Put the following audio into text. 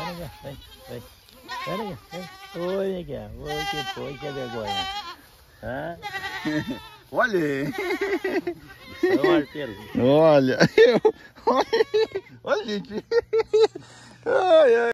vem, vem. Vem aqui, vem. Oi, aqui, oi, que foi, que vergonha. Hã? Olha! É um arteiro. Olha! Olha, gente! Ai, ai.